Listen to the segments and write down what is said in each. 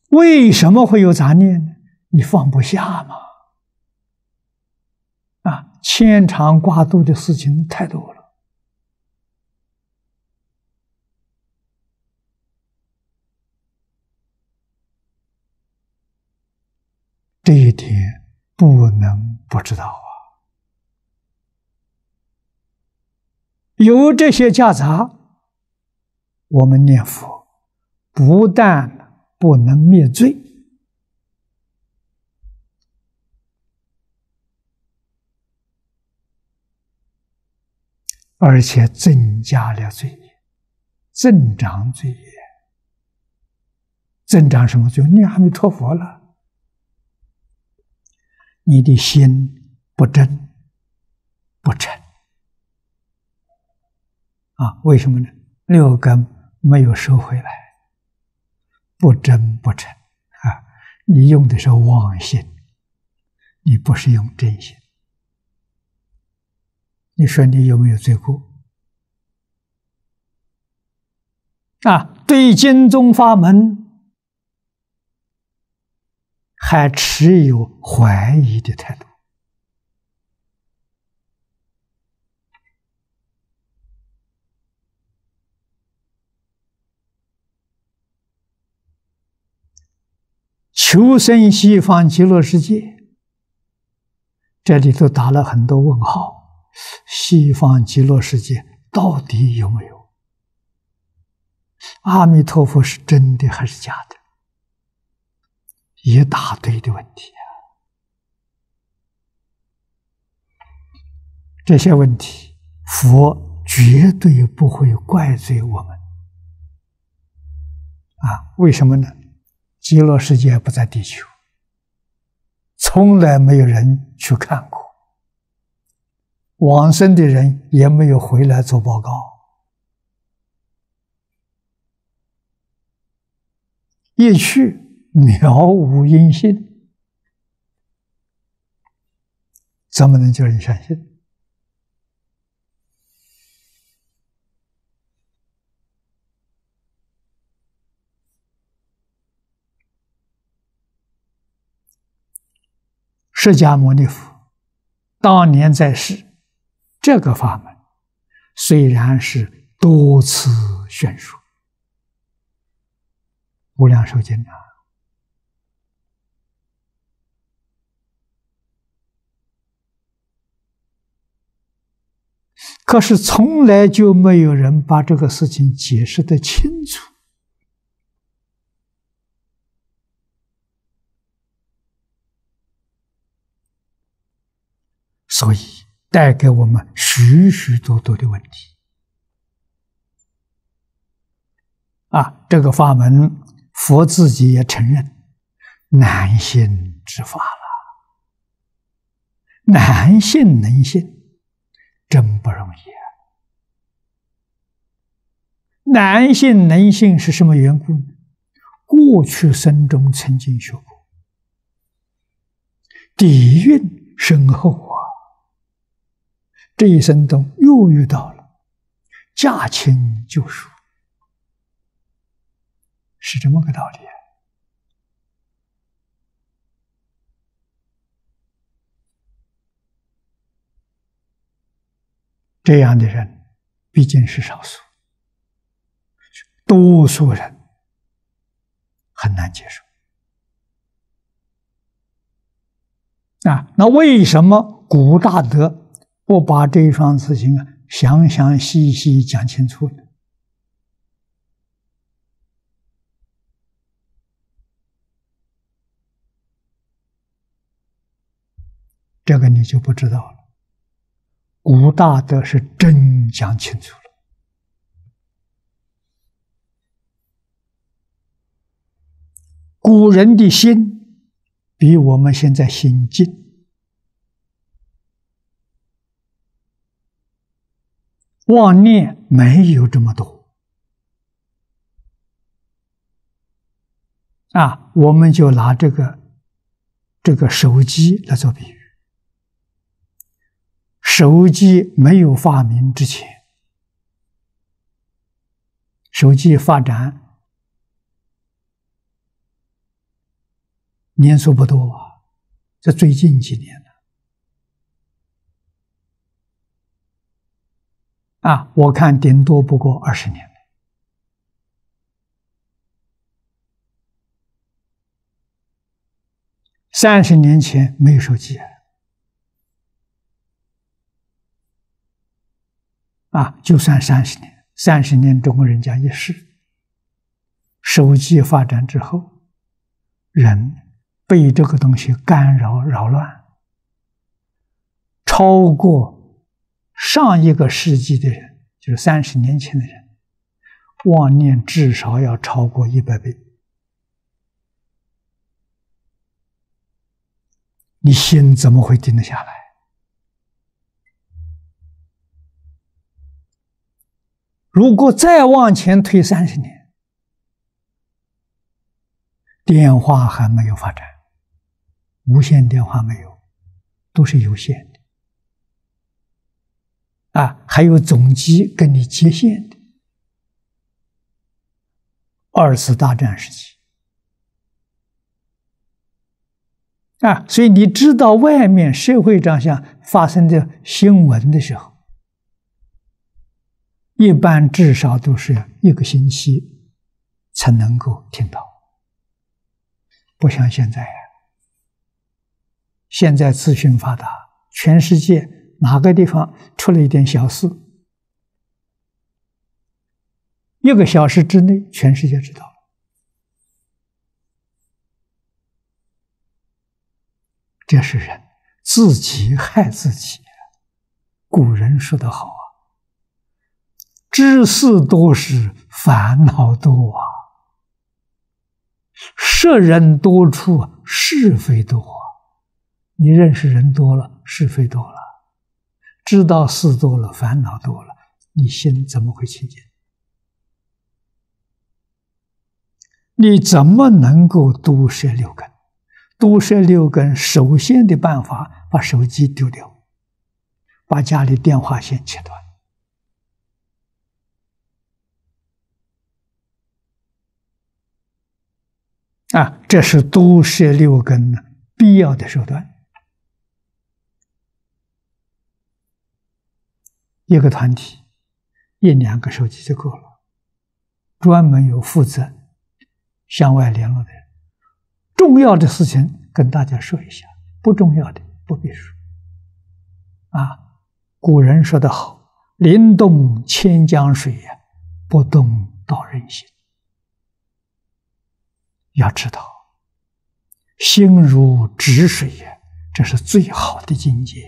为什么会有杂念呢？你放不下嘛。牵肠挂肚的事情太多了。这一点不能不知道啊。有这些夹杂，我们念佛不但不能灭罪，而且增加了罪业，增长罪业。增长什么罪？念阿弥陀佛了，你的心不真不诚为什么呢？六根没有收回来，不真不诚你用的是妄心，你不是用真心。你说你有没有罪过？对经宗法门还持有怀疑的态度。求生西方极乐世界，这里头打了很多问号。西方极乐世界到底有没有？阿弥陀佛是真的还是假的？一大堆的问题这些问题，佛绝对不会怪罪我们为什么呢？极乐世界不在地球，从来没有人去看过，往生的人也没有回来做报告。一去渺无音信，怎么能叫人相信？释迦牟尼佛当年在世，这个法门虽然是多次宣说，无量寿经可是从来就没有人把这个事情解释得清楚。所以带给我们许许多多的问题这个法门佛自己也承认难信之法了，难信能信真不容易难信能信是什么缘故呢？过去生中曾经学过，底蕴深厚这一生中又遇到了，驾轻就熟，是这么个道理这样的人毕竟是少数，多数人很难接受那为什么古大德不把这一桩事情详详细细讲清楚呢？这个你就不知道了。古大德是真讲清楚了。古人的心比我们现在心静。妄念没有这么多我们就拿这个手机来做比喻。手机没有发明之前，手机发展年数不多啊，这最近几年了啊，我看顶多不过20年。30年前没有手机啊，就算30年中国人家一世，手机发展之后，人被这个东西干扰扰乱，超过上一个世纪的人，就是30年前的人，妄念至少要超过100倍。你心怎么会定得下来？如果再往前推30年，电话还没有发展，无线电话没有，都是有线的啊，还有总机跟你接线的。2次大战时期啊，所以你知道外面社会上发生的新闻的时候，一般至少都是1个星期才能够听到，不像现在现在资讯发达，全世界哪个地方出了一点小事，1个小时之内全世界知道了。这是人自己害自己。古人说得好啊，知事多时烦恼多啊，识人多处是非多啊。你认识人多了，是非多了，知道事多了，烦恼多了，你心怎么会清净？你怎么能够毒摄6根？毒摄6根，首先的办法，把手机丢掉，把家里电话线切断。啊，这是毒摄6根必要的手段。一个团体1、2个手机就够了，专门有负责向外联络的人。重要的事情跟大家说一下，不重要的不必说。啊，古人说得好，临动千江水呀，不动道人心。要知道，心如止水呀，这是最好的境界。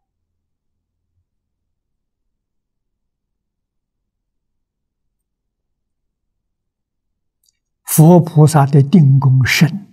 佛菩萨的定功深，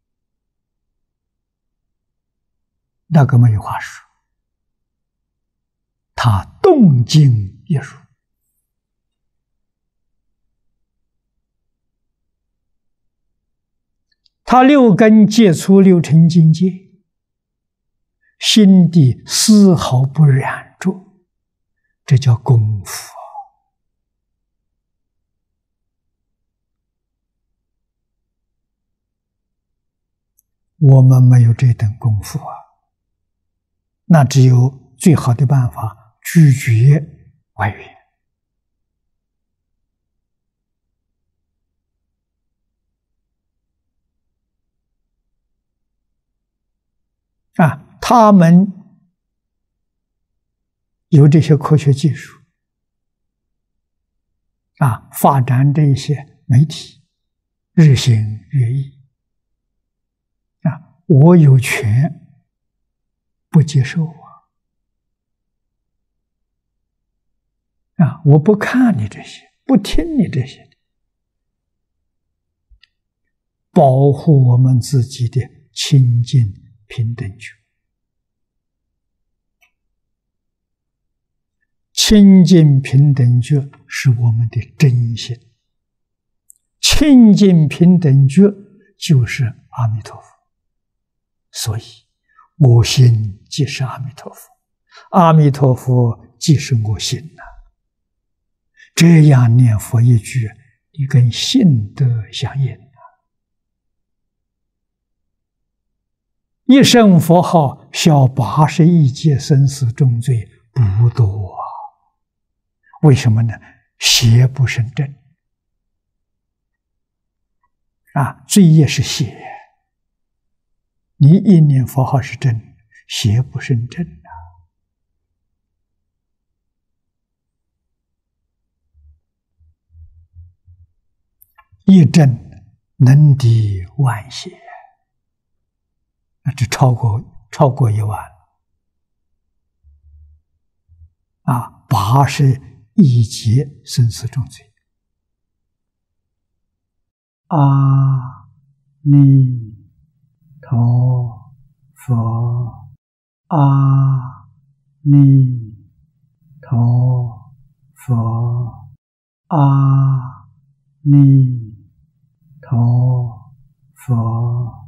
那个没有话说，他动静一如。他6根接触6尘境界，心地丝毫不染着，这叫功夫。我们没有这等功夫啊，那只有最好的办法，拒绝外缘。啊，他们有这些科学技术，啊，发展这些媒体，日新月异。啊，我有权不接受啊！我不看你这些，不听你这些，保护我们自己的清净平等觉。清净平等觉是我们的真心，清净平等觉就是阿弥陀佛。所以我心即是阿弥陀佛，阿弥陀佛即是我心呐。这样念佛一句，你跟性德相应一声佛号消81劫生死重罪不多啊！为什么呢？邪不胜正啊，罪业是邪。你一念佛号是正，邪不胜正啊！一正能抵万邪，那就超过1万啊！81劫生死重罪。阿弥陀佛，阿弥陀佛，阿弥陀佛。